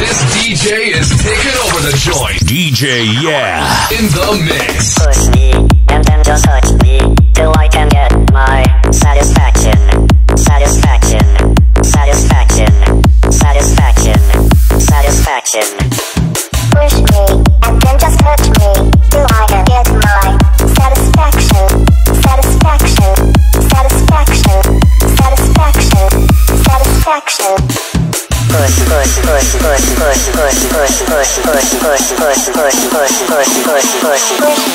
This DJ is taking over the joint. DJ, yeah. In the mix. Push me, and then just touch me, till I can get my satisfaction. Satisfaction. Satisfaction. Satisfaction. Satisfaction. Push me, and then just touch me, till I can get my satisfaction. Satisfaction. Satisfaction. Satisfaction. Satisfaction. Push, push, push, push, push, push, push, push, push, push, push, push, push, push, push, push.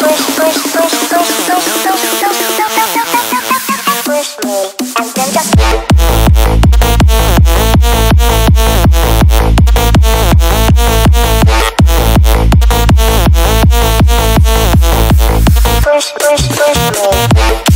Push me, and then just push, push, push me.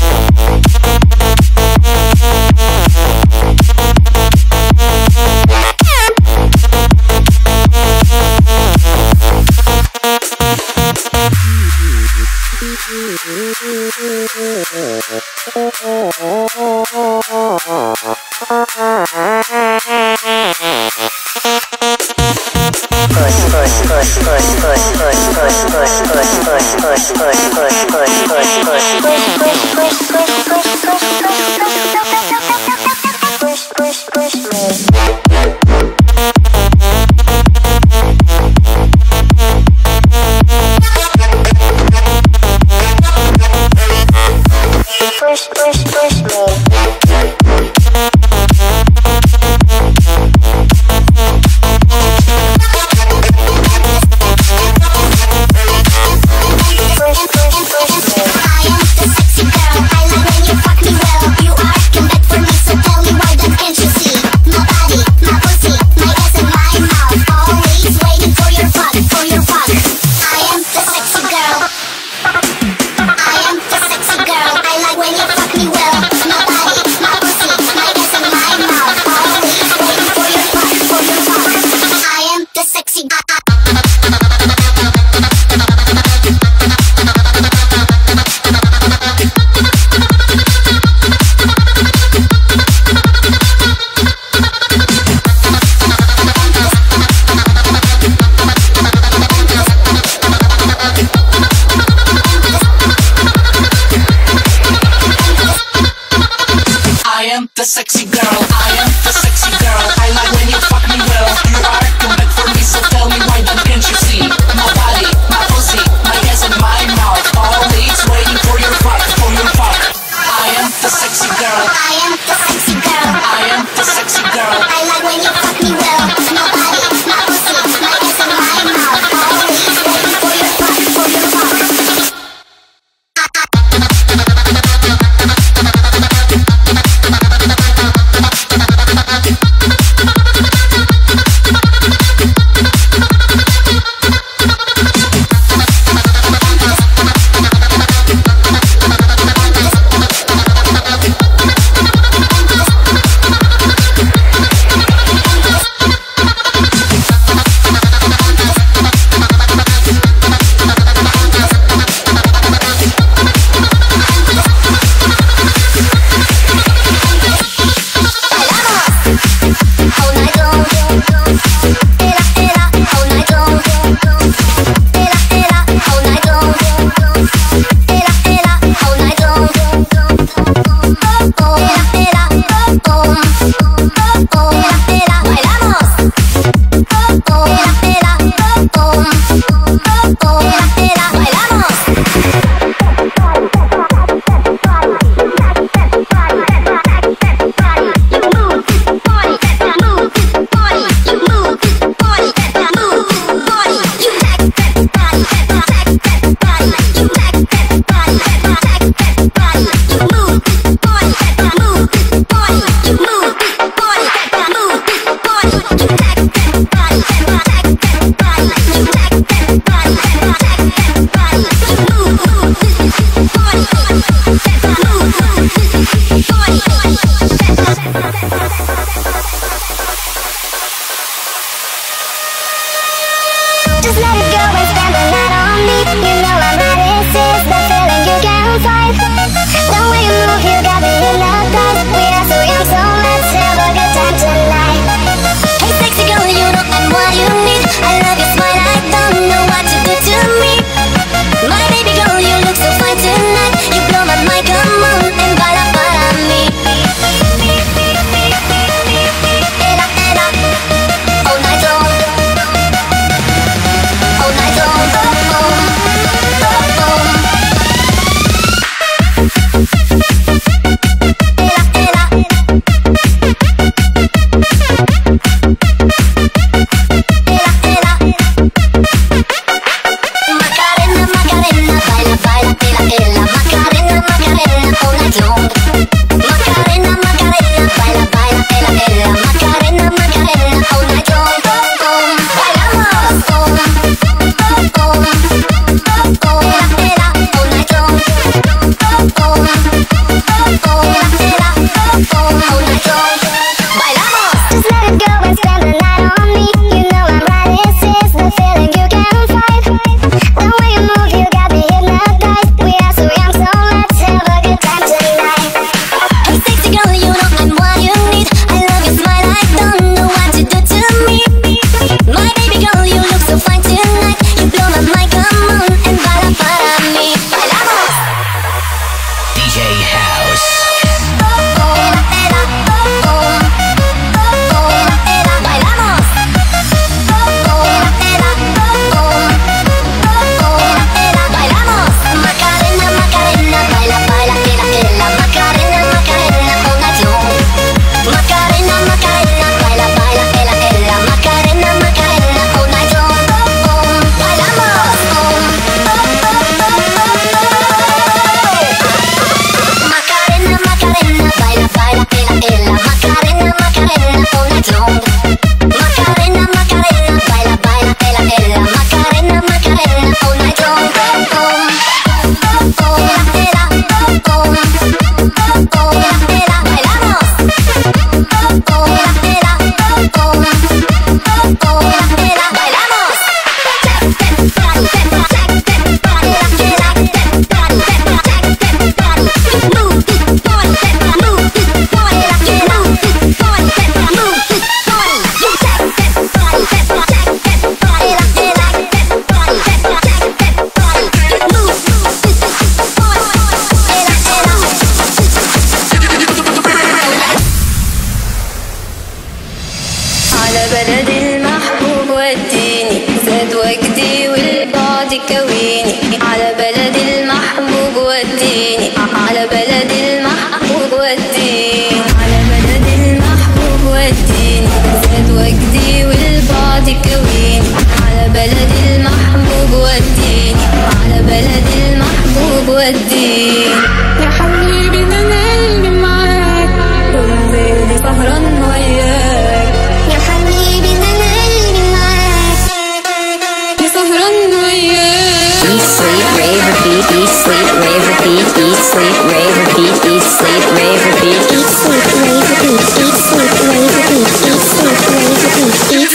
The sexy girl, I am the sexy girl. I like when you fuck me well. You are too much for me, so tell me why then can't you see? My body, my pussy, my ass and my mouth, always waiting for your fuck, for your fuck. I am the sexy girl. I am the sexy girl. I am the sexy girl. I like when you fuck me well. My body, my pussy, my ass and my mouth, always waiting for your fuck, for your fuck. Just let it go and spend the night on me. You know I'm ready, this is the feeling you can't fight. The way you move, you got me hypnotized. We are so young, so let's have a good time tonight. Hey sexy girl, you know I'm what you need.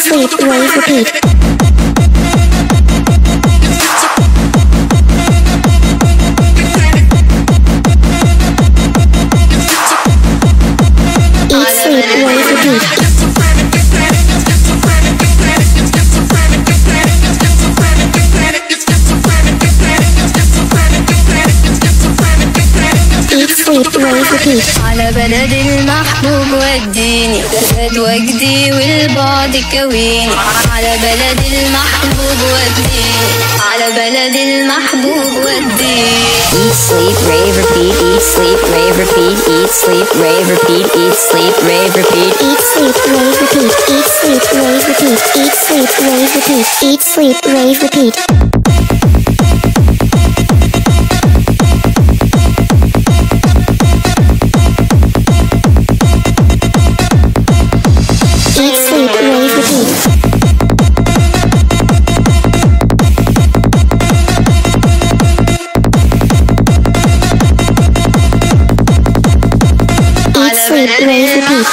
sleep, rave, repeat. Eat, sleep, rave, repeat. Eat, sleep, rave, repeat. على بلد المحبوب وديني زاد وجدي والبعد كويني على بلد المحبوب وديني على بلد المحبوب وديني. Eat, sleep, rave, repeat. Eat, sleep, rave, repeat. Eat, sleep, rave, repeat. Eat, sleep, rave, repeat. Eat, sleep, rave, repeat. Eat, sleep, rave, repeat. Eat, sleep, rave, repeat. Eat, sleep, rave, repeat. Eat, sleep, rave, repeat. Eat, sleep, rave, repeat.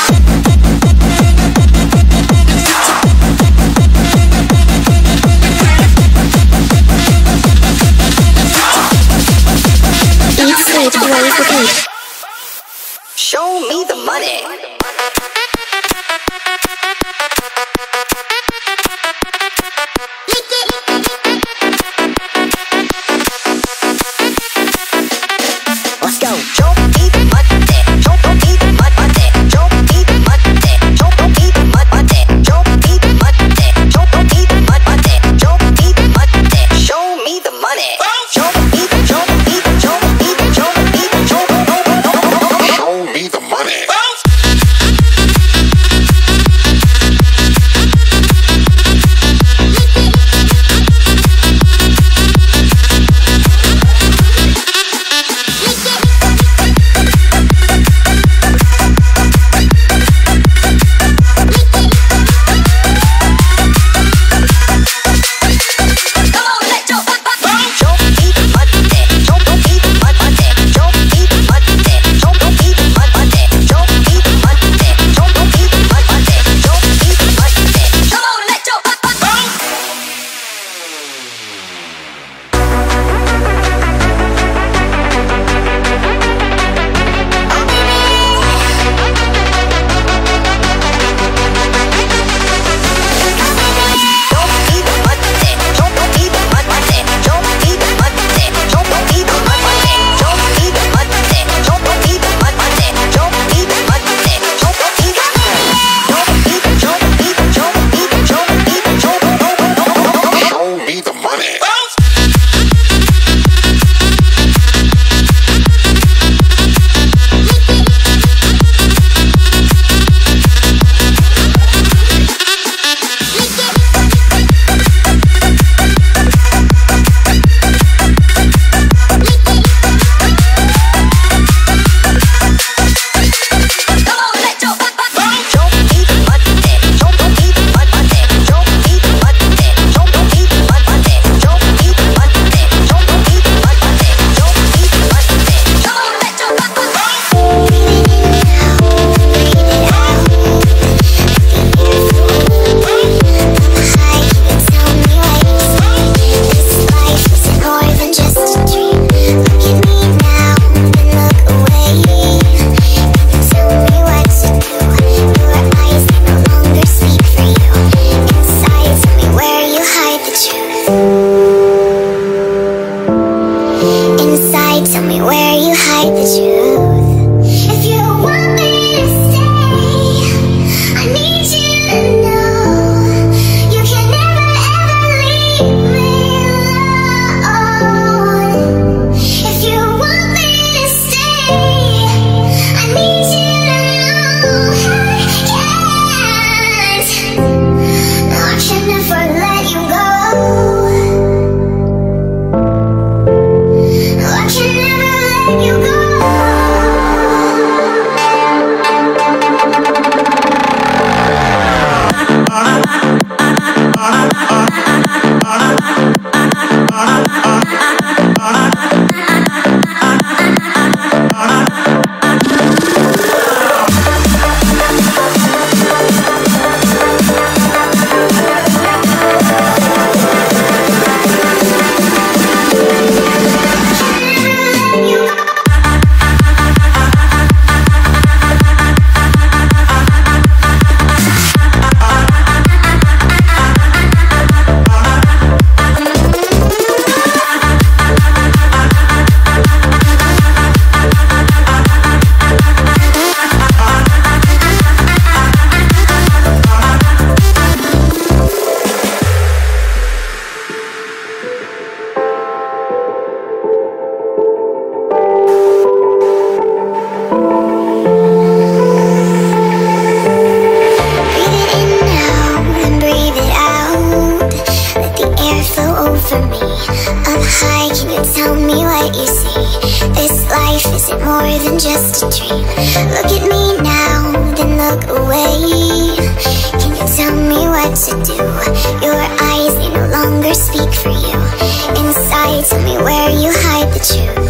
for me. Up high, can you tell me what you see? This life, is it more than just a dream? Look at me now, then look away. Can you tell me what to do? Your eyes, they no longer speak for you. Inside, tell me where you hide the truth.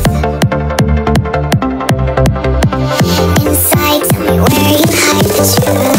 Inside, tell me where you hide the truth.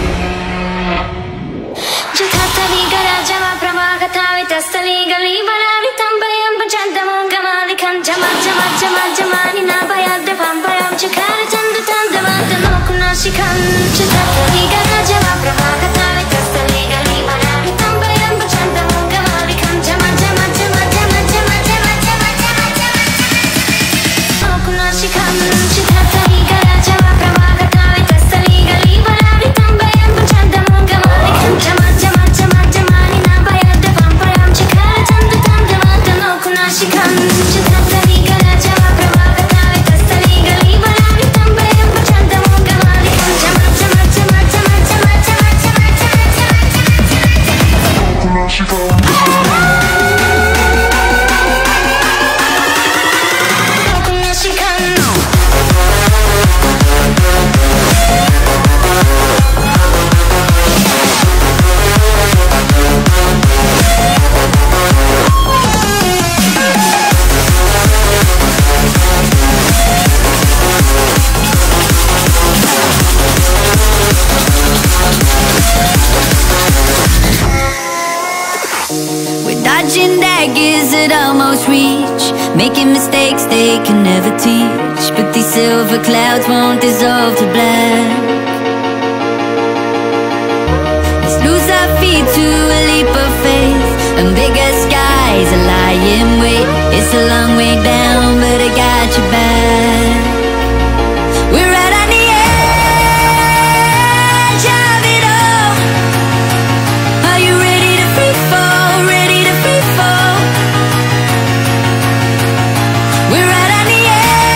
Just legally, but 잠만이 나봐야 돼 밤바람 척하는 잔도 단단한데 놓고 시간 쳤다 네가 가져와 브라마가 따위 탔어 네가 리바람이 담바람 붙였다 뭔가 머리 감 놓고 시간 쳤다 네가 가져와 브라마가 따위 탔어 네가 리바람이 담바람 붙였다 뭔가 머리 감 많이 나봐야 돼 밤바람 척하는 잔도 단단한데 놓고 시간 쳤다 네가 가져와 브라마가 따위 탔어 네가 리바람이 담바람 붙였다 뭔가 머리 감 We're dodging daggers at almost reach, making mistakes they can never teach. But these silver clouds won't dissolve to black. Let's lose our feet to a leap of faith, and bigger skies are lying wait. It's a long way down, but I got your back. We're right on the edge of it all. Are you ready to free fall? Ready to free fall? We're right on the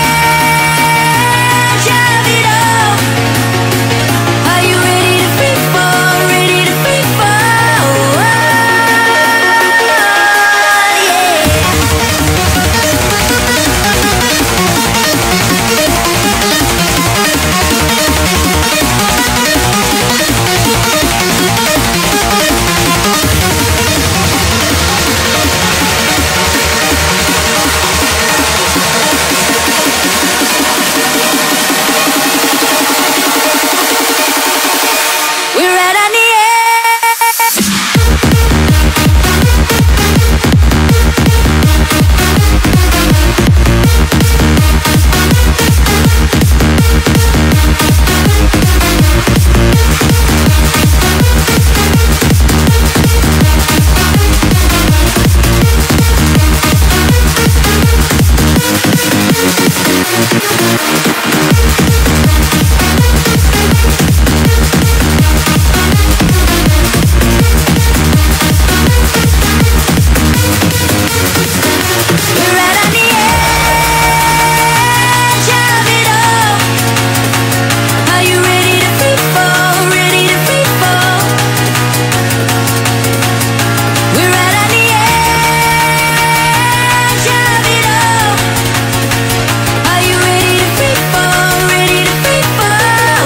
edge of it all. Are you ready to free fall? Ready to free fall? We're right on the edge. We're right on the edge of it all. Are you ready to free fall? Ready to free fall? We're right on the edge of it all. Are you ready to free fall? Ready to free fall?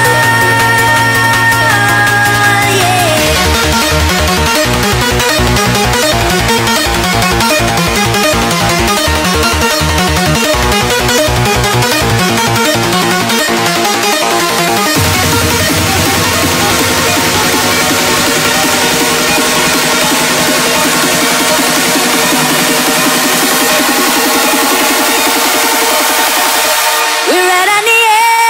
We're right on the edge.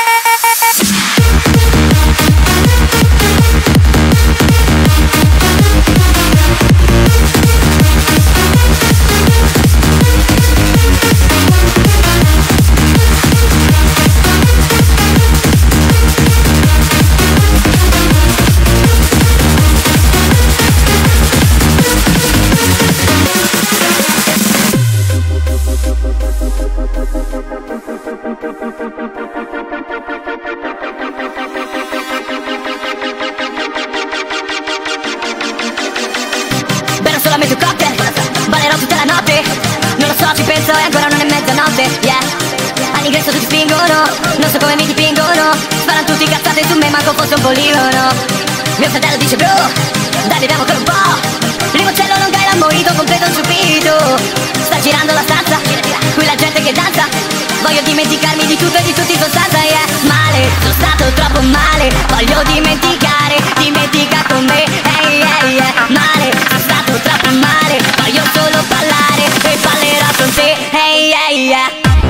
Bevo solamente un cocktail, ballerò tutta la notte. Non lo so, ci penso e ancora non è mezzanotte, yeah. All'ingresso tutti spingono, non so come mi dipingono. Sparano tutti cazzate su me, manco fosse un poligono. Mio fratello dice bro, dai beviamo ancora un po'. Limoncello non cae l'ammonito, completo subito. Sta girando la stanza, qui la gente che danza. Voglio dimenticarmi di tutto e di tutti in sostanza, yeah. Male, sono stato troppo male. Voglio dimenticare, dimentica con me, hey, hey, yeah. Male, sono stato troppo male. Voglio solo ballare e ballerò con te, hey, hey, yeah.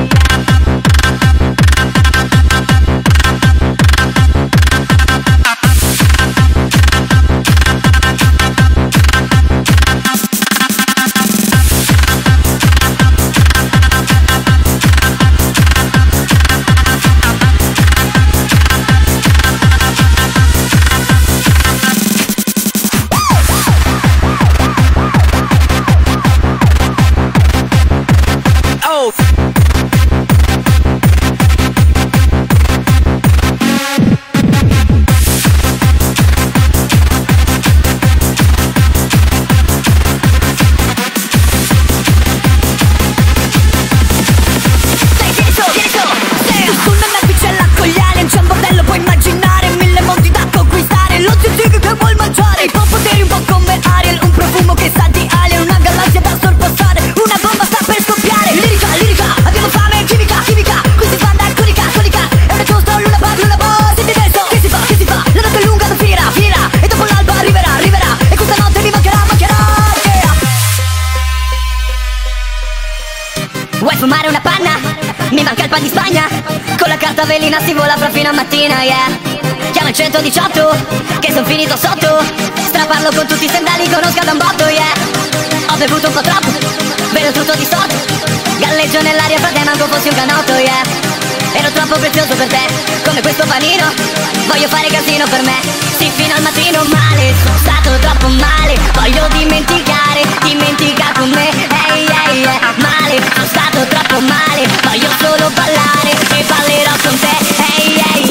scarpa di Spagna, con la carta velina si vola fra fino a mattina, yeah. Chiama il 118, che son finito sotto, straparlo con tutti i sandali, conosco da un botto, yeah. Ho bevuto un po' troppo, vedo tutto distorto, galleggio nell'aria fra te, manco fossi un canotto, yeah. Ero troppo prezioso per te, come questo panino, voglio fare casino per me, sì fino al mattino. Male, sono stato troppo male, voglio dimenticare, dimentica con me, ehi ehi male, sono stato troppo male, voglio solo ballare e ballerò con te, ehi ehi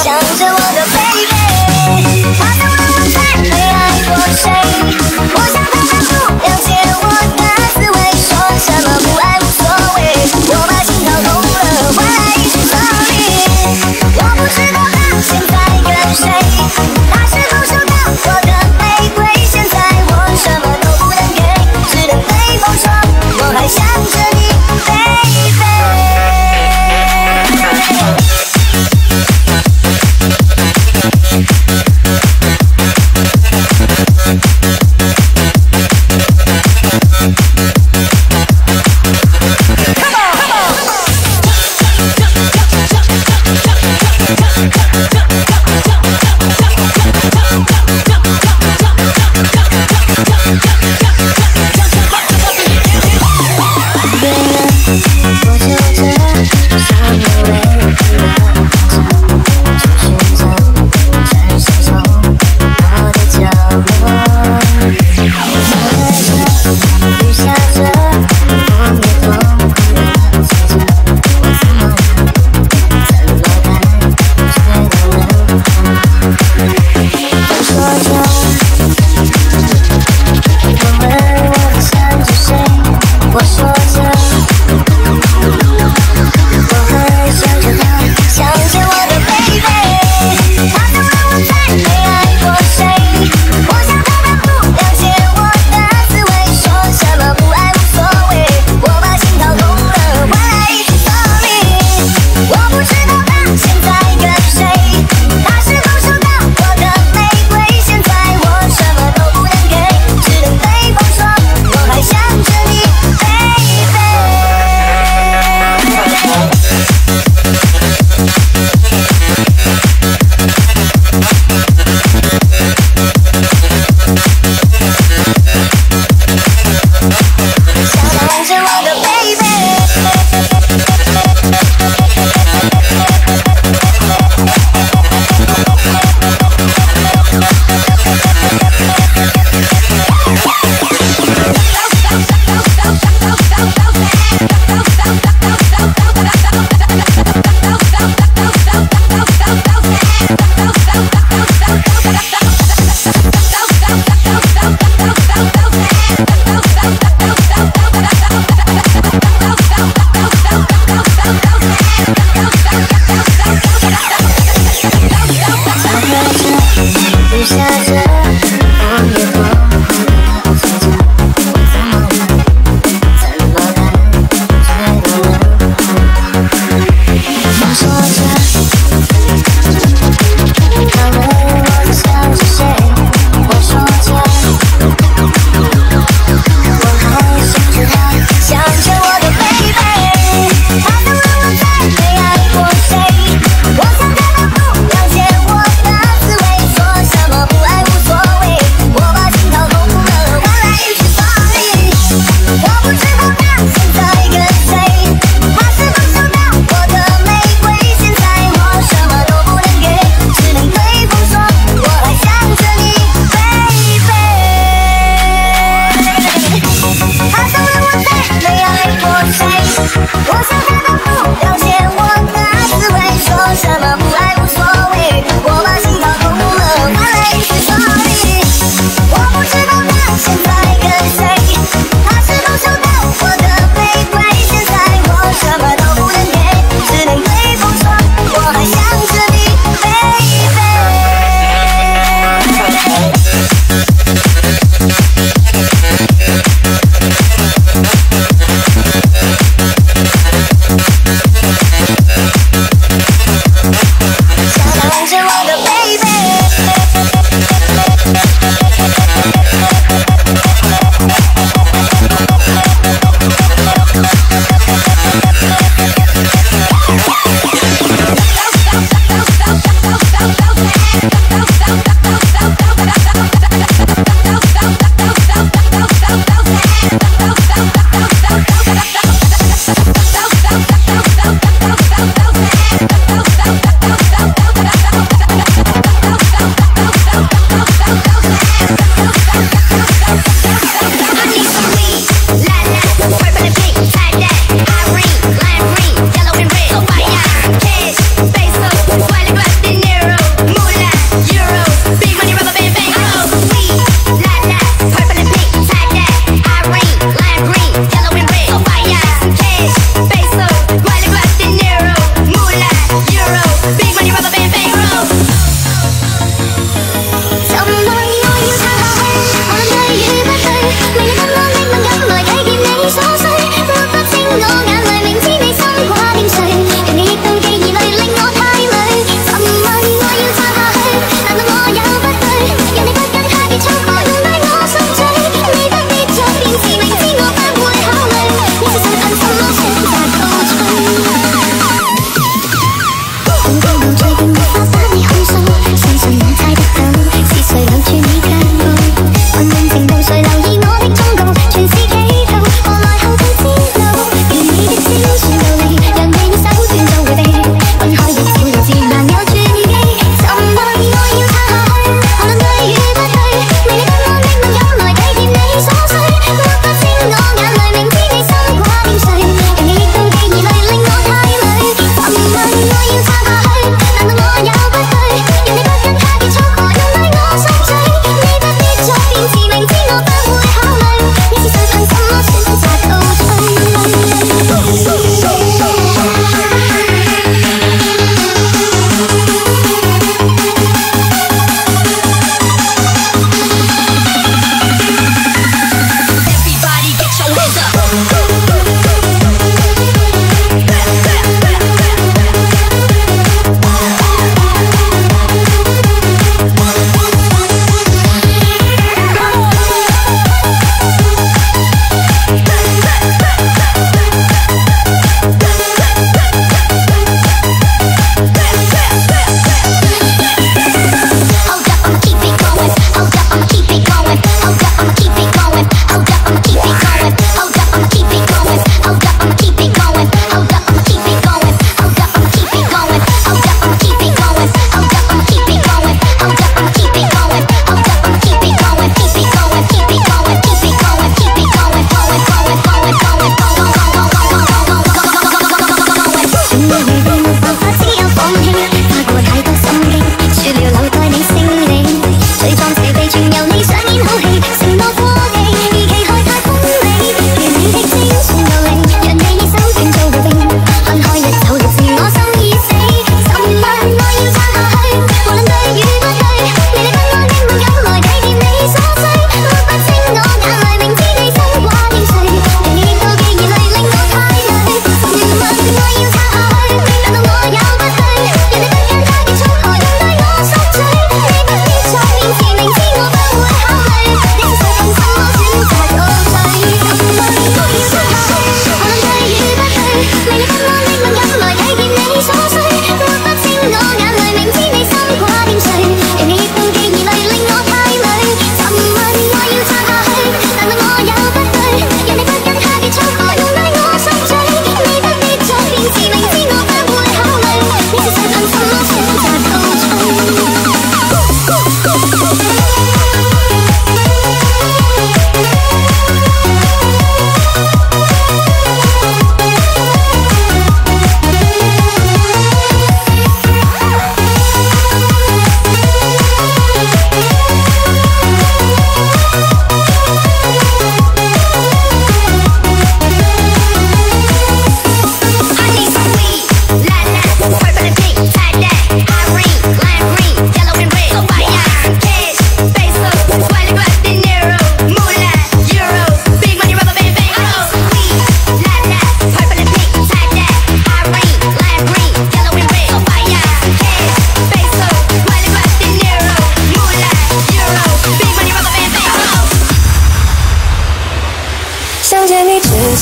想着我的 baby， 他曾问我在没爱过谁，我想他当初了解我的滋味，说什么不爱无所谓，我把心掏空了，换来一句 sorry。我不知道他现在跟谁，他是否收到我的玫瑰？现在我什么都不能给，只能对风说，我还想着你 baby。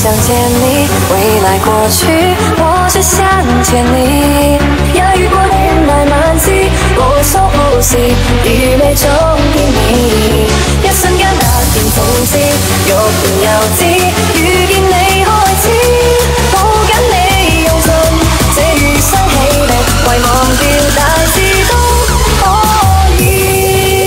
想见你，未来过去，我只想见你。也遇過遠來萬次，無數故事，如未中意你。一瞬間突然從此，欲言又止，遇見你開始，抱緊你用盡這餘生氣力，為忘掉大事都可以。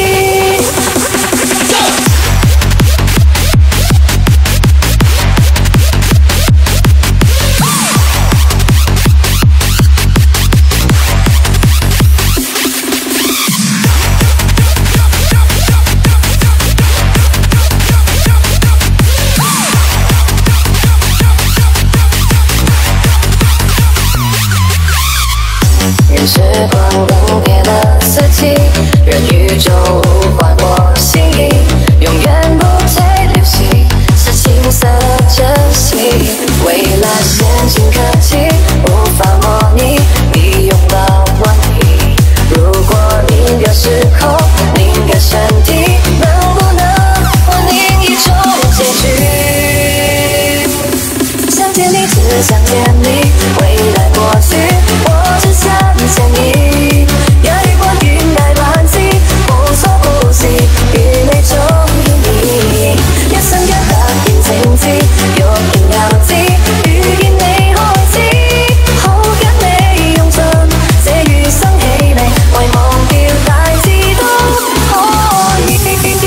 时光更迭的四季，任宇宙呼唤我心意，永远不退流息，是青涩的真心。未来先进科技无法模拟，你拥抱问题。如果宁可时空，宁可身体，能不能换另一种结局？想见你，只想见你，未来过去，我只想见你。也遇過遠大萬次，無數故事，如未中意你。一瞬間突然靜止，欲言又止，遇見你開始，抱緊你用盡這餘生氣力，為忘掉大事都可以。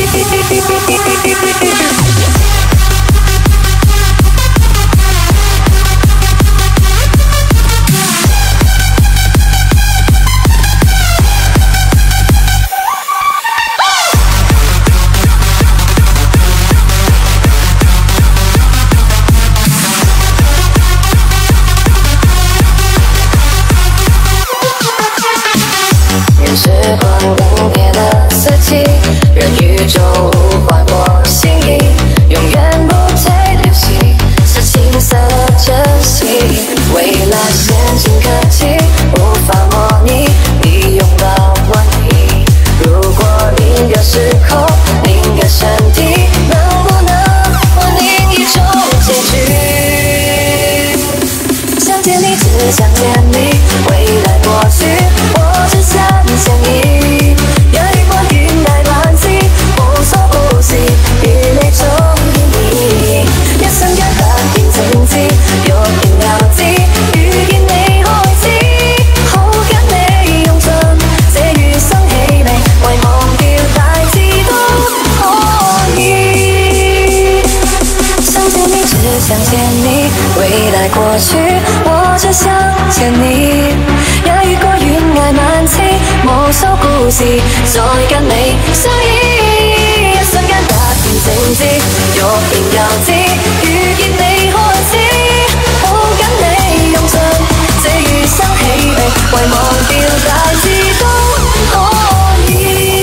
时光更迭的四季，任宇宙呼唤我心意，永远不退流息，是青涩的真心。未来先进科技无法模拟，你拥抱问题。如果宁可时空，宁可身体，能不能换另一种结局？想见你，只想见你，未来过去，我只想见你。也遇過遠大萬次，無數故事，如未中意你。一瞬間突然靜止，欲言又止，遇見你開始，抱緊你用盡這餘生氣力，為忘掉大事都可以。想見你，只想見你，未來過去，我只想見你。也遇過遠捱萬次，無數故事，再跟你相依。一瞬間突然靜止，欲言又止，遇見你開始，抱緊你用盡這餘生氣力，為忘掉大事都可以。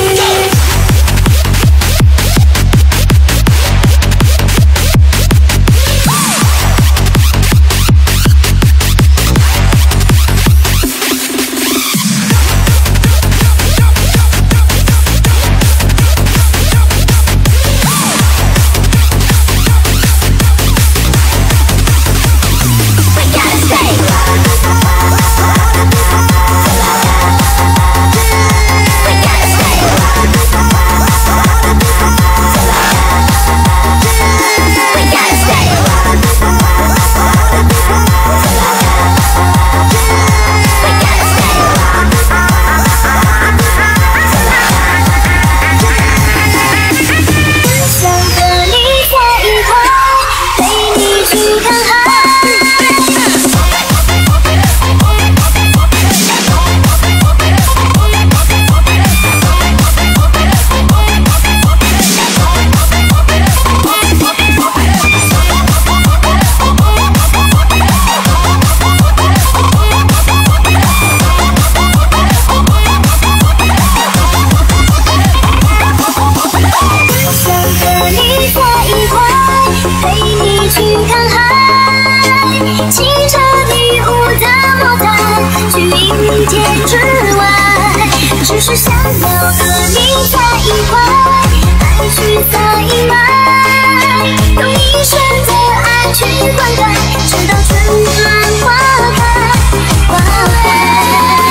只是想要和你在一块，还是在意外，用一生的爱爱去灌溉，直到春花开，花开。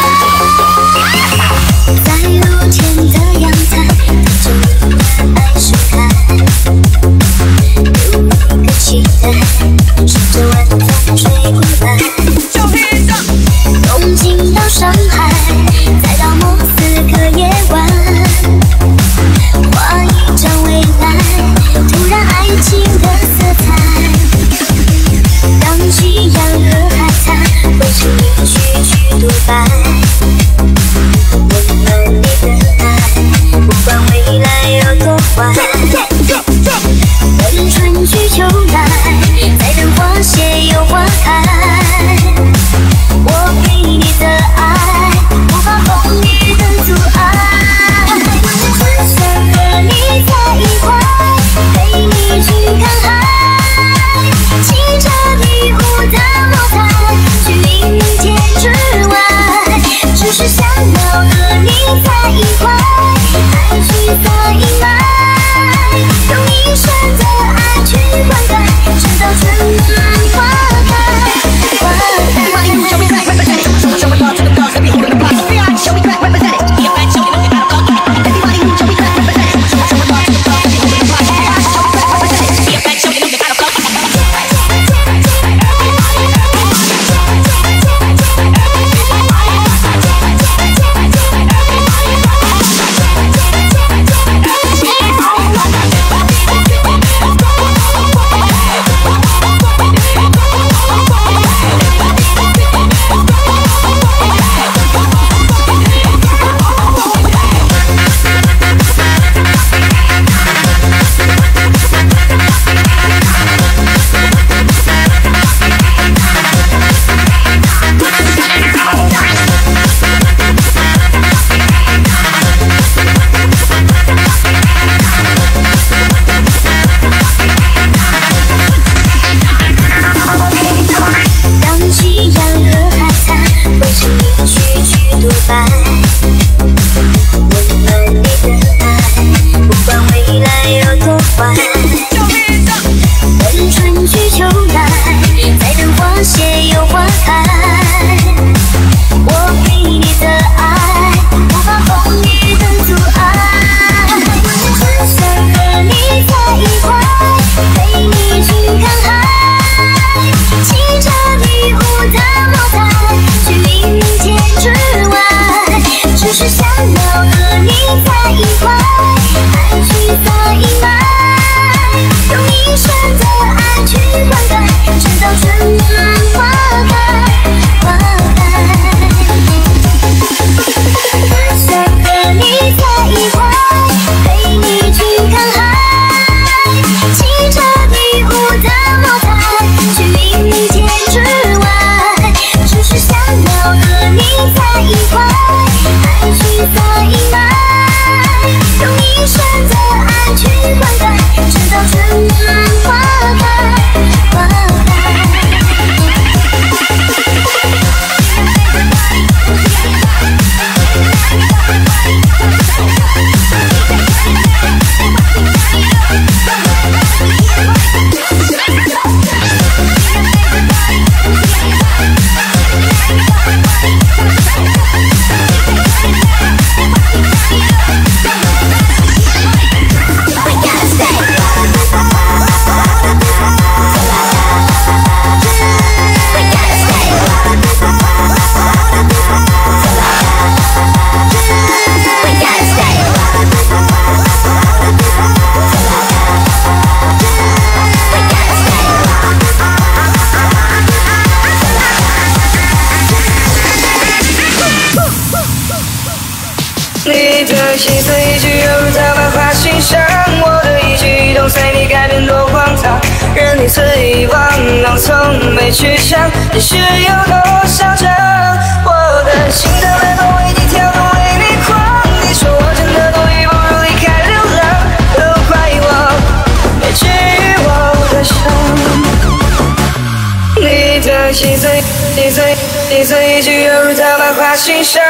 在露天的阳台，等着你的爱盛开，有一个期待，顺着晚风吹过来。东京到上海，再到莫斯科夜晚，画一张未来，突然爱情的色彩，让夕阳和海滩围成一曲独白，温暖你的爱，不管未来有多坏。等春去秋来，再等花谢又花开，我给你的爱，不怕风雨的阻碍，只想和你在一块，陪你去看海，骑着迷雾的摩托，去明天之外，只是想要和你在一块，爱去在阴霾，用一生的爱去灌溉，直到春花开，花开。 你的心思一句犹如刀般划心上，我的一举一动随你改变多荒唐，任你肆意妄想，从没去想你是有多嚣张。我的心的每个为你跳动，为你狂。你说我真的多余，不如离开流浪，都怪我没治愈我的伤。你的心思一句犹如刀般划心上。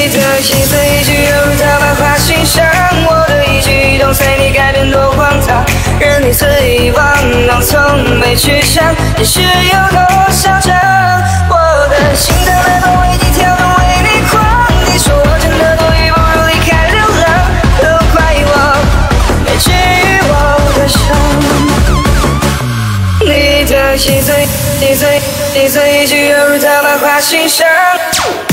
你的心思一句犹如刀疤划心上，我的一举一动随你改变多荒唐，任你肆意妄荡，从没去想你是有多嚣张。我的心在百般为你跳动，为你狂。你说我真的多余，不如离开流浪，都怪我没治愈我的伤。你的心碎，心碎，心碎，一句犹如刀疤划心上。